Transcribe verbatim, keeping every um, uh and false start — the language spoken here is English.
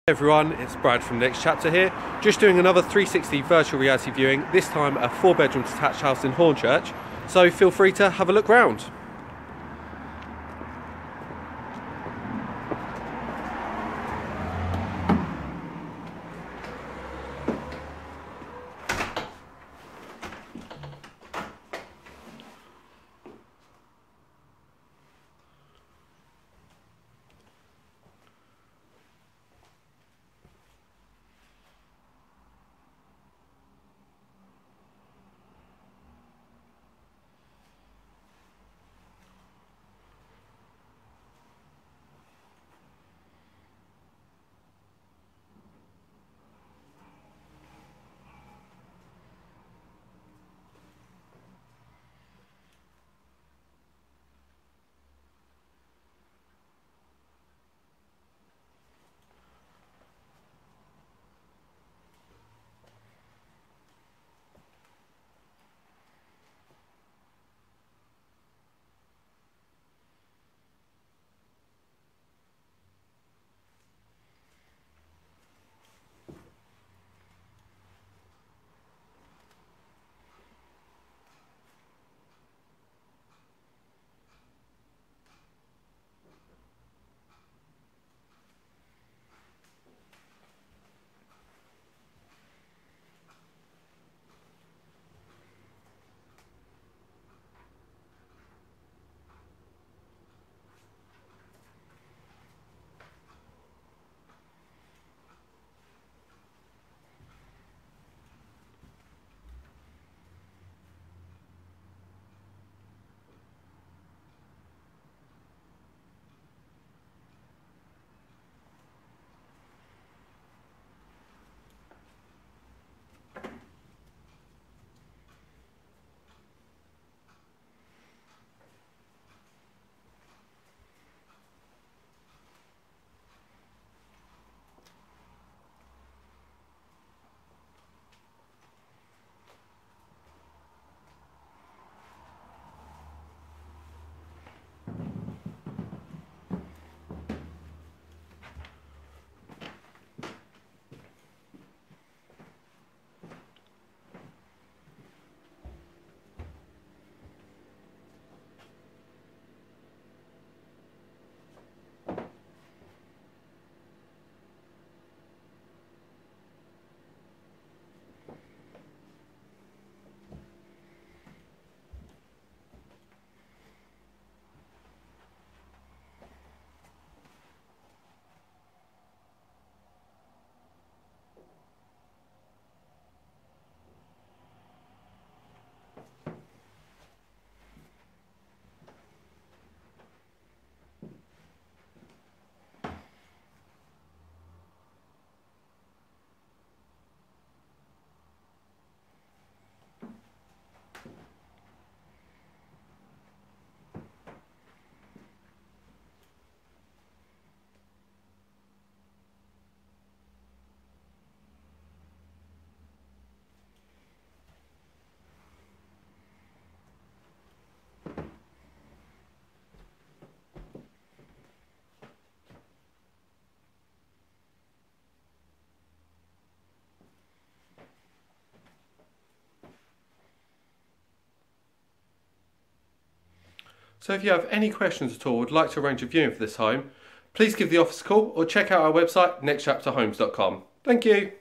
Hey everyone, it's Brad from Next Chapter here, just doing another three sixty virtual reality viewing, this time a four bedroom detached house in Hornchurch, so feel free to have a look round. So if you have any questions at all or would like to arrange a viewing for this home, please give the office a call or check out our website next chapter homes dot com. Thank you.